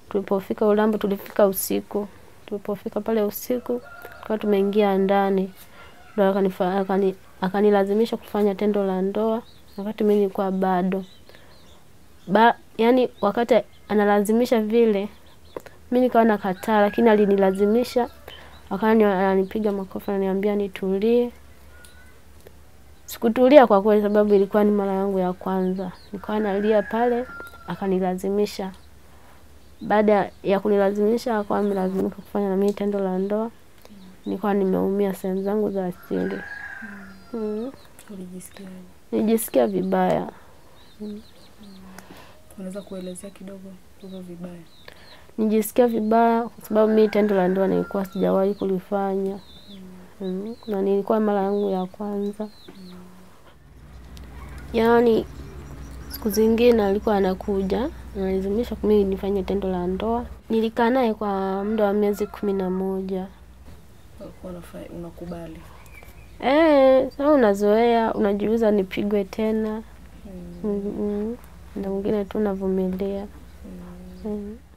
Tulipofika Urambo tulifika usiku. Tulipofika pale usiku kwa tumeingia ndani. Ndio akanilazimisha kufanya tendo la ndoa wakati mimi nilikuwa bado. Yani wakati analazimisha vile mimi nikawa nakataa, lakini alinilazimisha. Akanipiga makofi ananiambia nitulie. Sikutulia kwa kweli sababu ilikuwa ni mara yangu ya kwanza. Nikawa nalia pale, akanilazimisha. Baada ya kunilazimisha akawa amelazimika kufanya na mimi tendo la ndoa. Nilikuwa nimeumia sehemu zangu za asili. Ulijisikiaje? Nijisikia vibaya. Unaweza kuelezea kidogo hivyo vibaya? Nijisikia vibaya kwa sababu mimi tendo la ndoa nilikuwa sijawahi kulifanya. Na nilikuwa mara yangu ya kwanza. Yani siku zingine alikuwa anakuja, analazimisha mimi nifanye tendo la ndoa. Nilikaa naye kwa muda wa miezi 11. Unakubali? Sasa unazoea, unajiuliza nipigwe tena. Na mwingine tu navumilia.